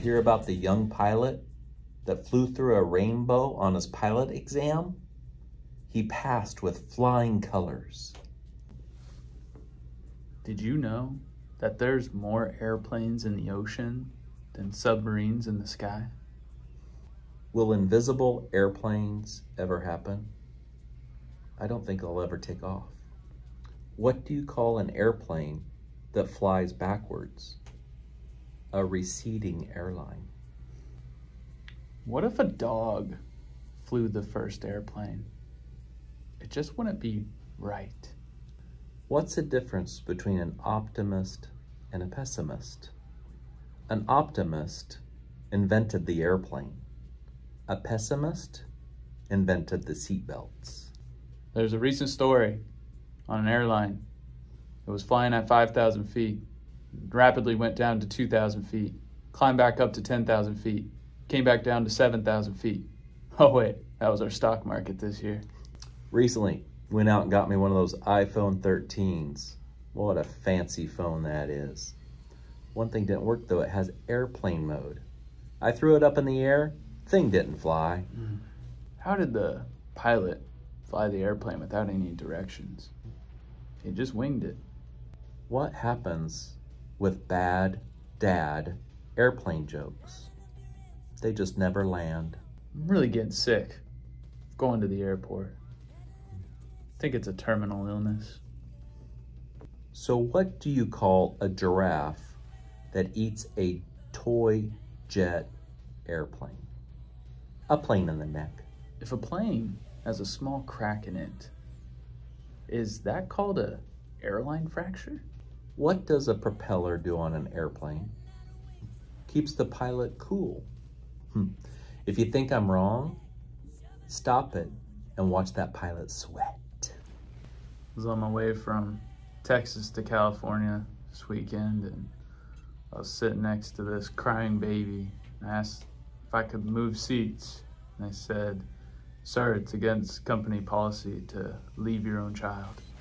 hear about the young pilot that flew through a rainbow on his pilot exam? He passed with flying colors. Did you know that there's more airplanes in the ocean than submarines in the sky? Will invisible airplanes ever happen? I don't think they'll ever take off. What do you call an airplane that flies backwards? A receding airline. What if a dog flew the first airplane? It just wouldn't be right. What's the difference between an optimist and a pessimist? An optimist invented the airplane. A pessimist invented the seatbelts. There's a recent story on an airline. It was flying at 5,000 feet, rapidly went down to 2,000 feet, climbed back up to 10,000 feet, came back down to 7,000 feet. Oh wait, that was our stock market this year. Recently, went out and got me one of those iPhone 13s. What a fancy phone that is. One thing didn't work though, it has airplane mode. I threw it up in the air, thing didn't fly. How did the pilot fly the airplane without any directions? He just winged it. What happens with bad dad airplane jokes? They just never land. I'm really getting sick of going to the airport. I think it's a terminal illness. So what do you call a giraffe that eats a toy jet airplane? A plane in the neck. If a plane has a small crack in it, is that called a airline fracture? What does a propeller do on an airplane? Keeps the pilot cool. If you think I'm wrong, stop it and watch that pilot sweat. I was on my way from Texas to California this weekend, and I was sitting next to this crying baby. I asked if I could move seats, and they said, "Sir, it's against company policy to leave your own child."